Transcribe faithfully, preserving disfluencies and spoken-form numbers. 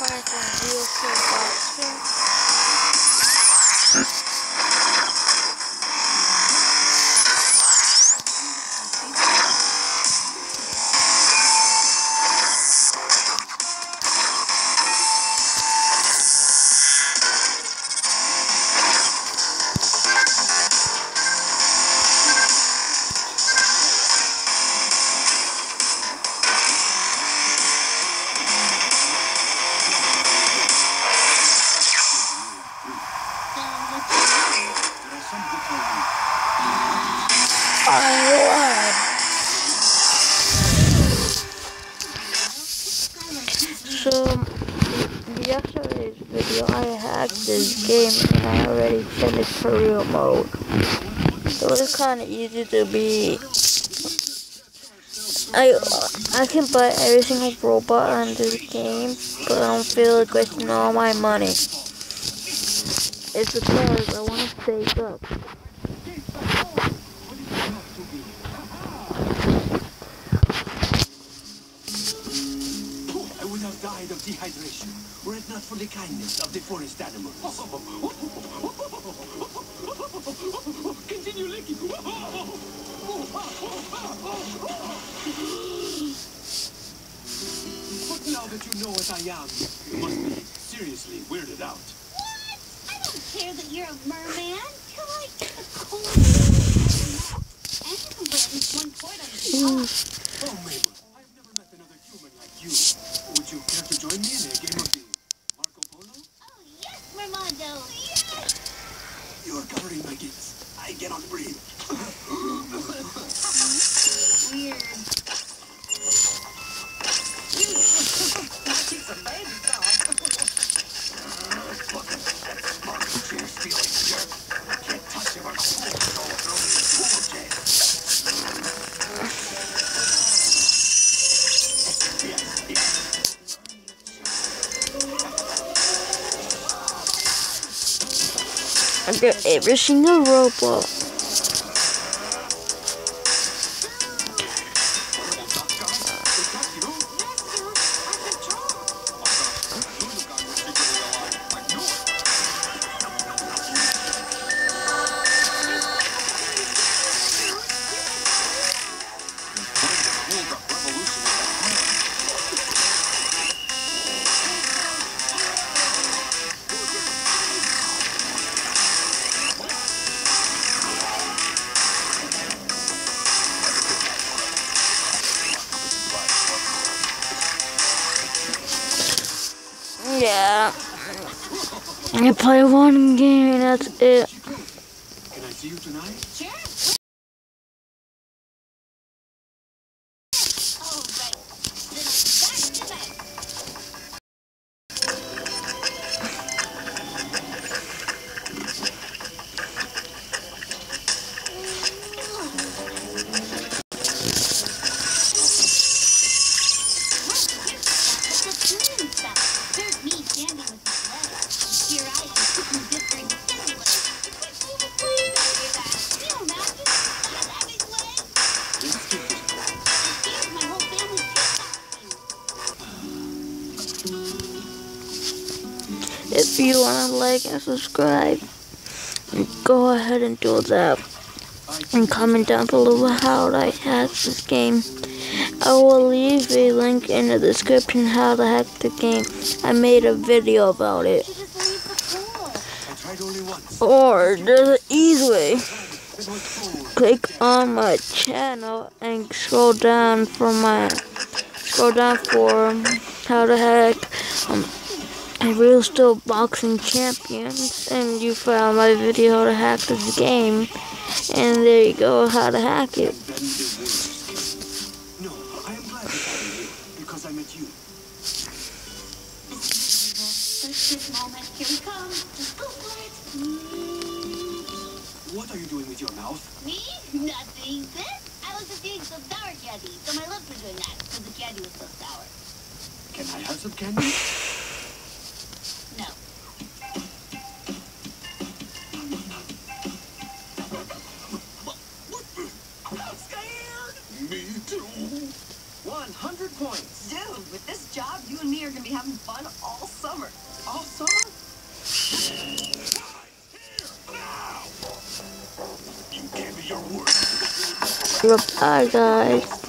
coming from real Kill Boxing. So, yesterday's video, I hacked this game and I already finished career mode. So it's kind of easy to be. I I can buy every single robot on this game, but I don't feel like wasting all my money. It's because I want to save up. Died of dehydration, were it not for the kindness of the forest animals. Continue licking. But now that you know what I am, you must be seriously weirded out. What? I don't care that you're a merman. Till I get the cold. And you can wear at least one point on your top. Oh, Mabel, I've never met another human like you. Would you care to join me in a game of the Marco Polo? Oh, yes, Mermando. Yes! You're covering my gills. I cannot breathe. Weird. She's a baby dog. Look at that smart cheers feeling jerk. Can't touch him or cool so throw me in pool jail. Yes, yes. I got every single robot. Yeah, I play one game and that's it. Can I see you tonight? Sure. Oh, right. Then back to back. If you want to like and subscribe, go ahead and do that. And comment down below how I hack this game. I will leave a link in the description how to hack the game. I made a video about it. Or there's an easy way. Click on my channel and scroll down for my scroll down for how to hack um, a real still boxing champions, and you found my video how to hack this game, and there you go how to hack it. No, I am glad that I am here because I met you. This moment, here we come. Just go for it. What are you doing with your mouth? Me? Nothing. This? I was just eating some sour candy, so my lips were doing that because the candy was so sour. Can I have some candy? No. I'm scared. Me too. one hundred points. Dude, with this job, you and me are going to be having fun all Bye guys.